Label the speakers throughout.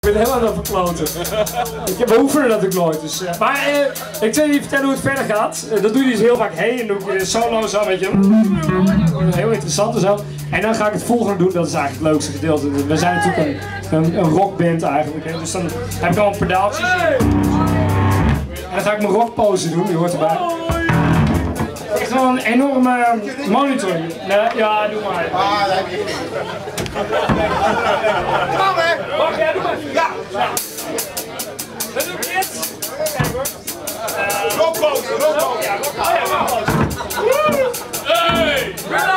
Speaker 1: Ik ben helemaal aan het verkloten. We oefenen dat ook nooit. Dus, maar ik zal je vertellen hoe het verder gaat. Dat doe je dus heel vaak heen en doe ik solo zo, weet je. Heel interessant en zo. En dan ga ik het volgende doen, dat is eigenlijk het leukste gedeelte. We zijn natuurlijk een rockband eigenlijk. Hè. Dus dan heb ik al een pedaaltjes. En dan ga ik mijn rockpose doen, die hoort erbij. Echt wel een enorme monitor. Nee, ja, doe maar. Ah, dat heb je niet. Kom hè! Wacht, ja, doe maar. Ja! Dat doe ik net. Kijk hoor. Rockpose, rockpose. Ja, rockpose. Hey!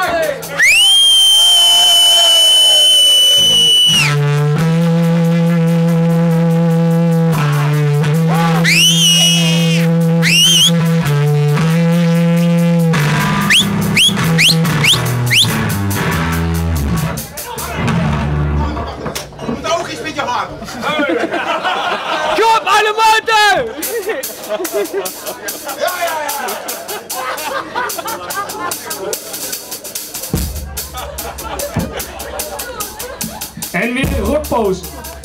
Speaker 2: Kom, alle motor!
Speaker 3: Ja, ja, ja!
Speaker 1: En weer een rockpose.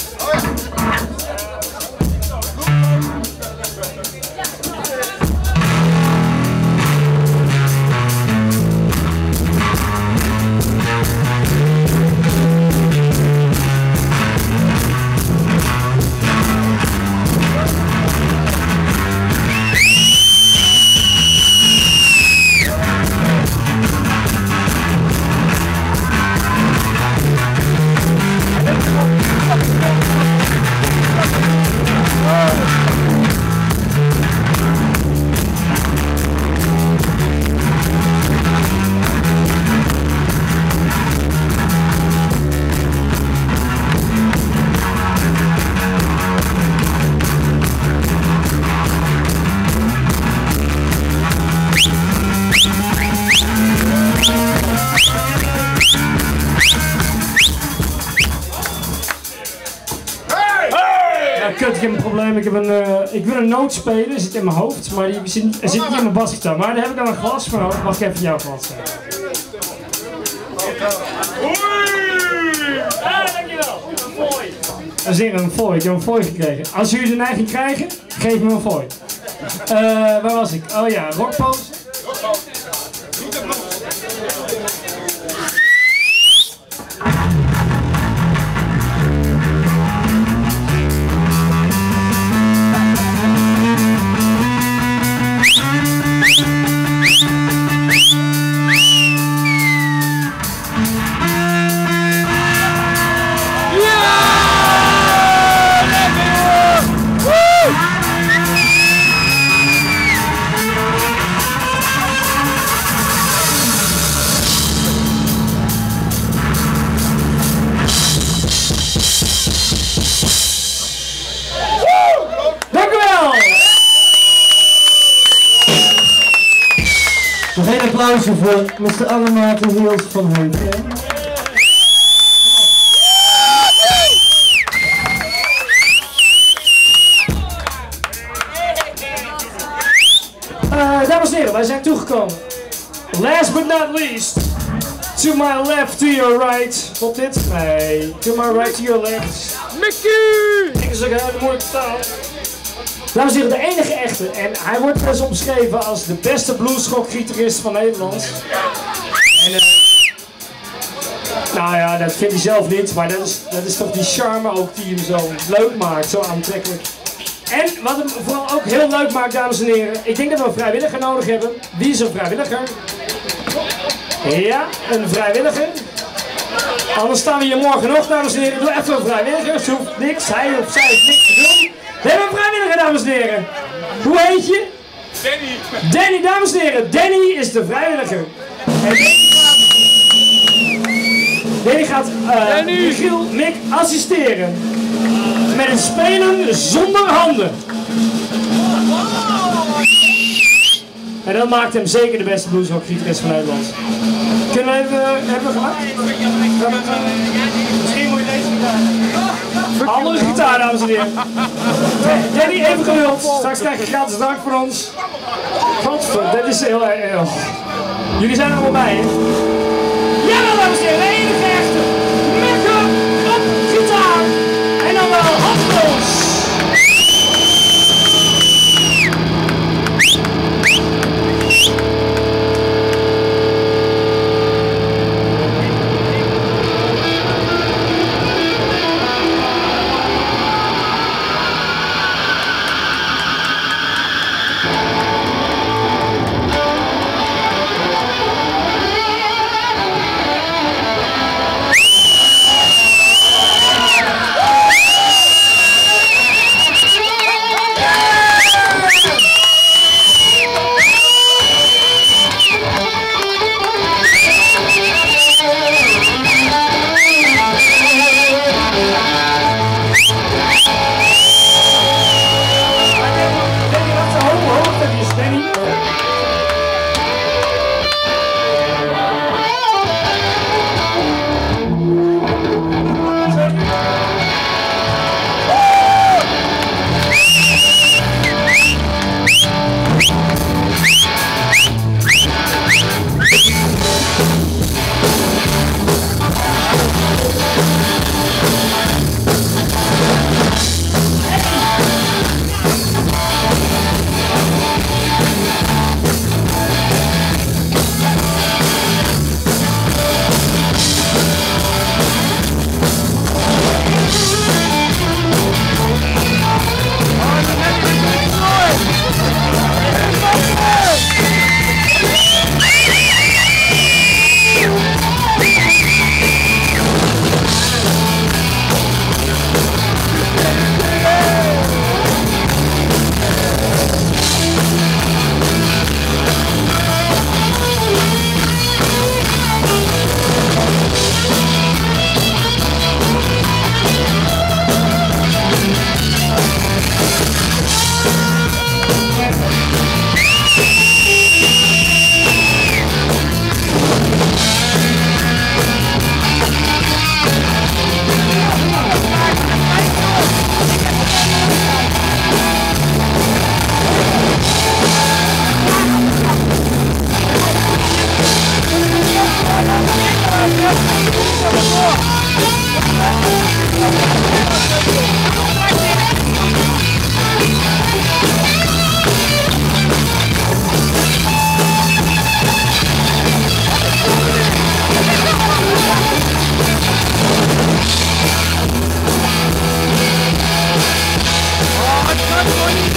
Speaker 1: Kut, ik heb een probleem. Ik wil een noot spelen, zit in mijn hoofd, maar die zit niet in mijn basgitaar. Maar daar heb ik dan een glas voor nodig. Mag ik even jouw glas zijn? Ah, dankjewel. Een fooi. Dat is hier een fooi. Ik heb een fooi gekregen. Als jullie de neiging krijgen, geef me een fooi. Waar was ik? Oh ja, rockpose.
Speaker 4: Nog een applausje voor Mr. Annemaat Hiels van Heuk.
Speaker 1: Dames en heren, wij zijn toegekomen. Last but not least, to my left, to your right. Klopt dit? Nee. To my right, to your left.
Speaker 2: Mickey!
Speaker 1: Ik is ook een hele moeilijke taal. Dames en heren, de enige echte. En hij wordt wel eens omschreven als de beste bluesrock-gitarist van Nederland. En, nou ja, dat vindt hij zelf niet, maar dat is toch die charme ook die hem zo leuk maakt, zo aantrekkelijk. En wat hem vooral ook heel leuk maakt, dames en heren, ik denk dat we een vrijwilliger nodig hebben. Wie is een vrijwilliger? Ja, een vrijwilliger. Anders staan we hier morgen nog, dames en heren. Doe even een vrijwilliger, ze hoeft niks, hij of zij heeft niks te doen. We hebben een vrijwilliger, dames en heren. Hoe heet je?
Speaker 2: Danny.
Speaker 1: Danny, dames en heren. Danny is de vrijwilliger. En Danny gaat Michiel Mick assisteren. Met het spelen zonder handen. En dat maakt hem zeker de beste bluesrock-gitarist van Nederland. Kunnen we hebben we gemaakt? Misschien moet je deze gitaar. Andere gitaar, dames en heren. Danny, even geduld. Straks krijg je gratis drank van ons. Godverdomme, dit is heel erg. Jullie zijn er allemaal bij, hè? Ja, dames en heren, de enige echte. Mick op gitaar. En dan wel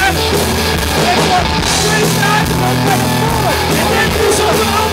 Speaker 2: 7. And 20 times, and then do something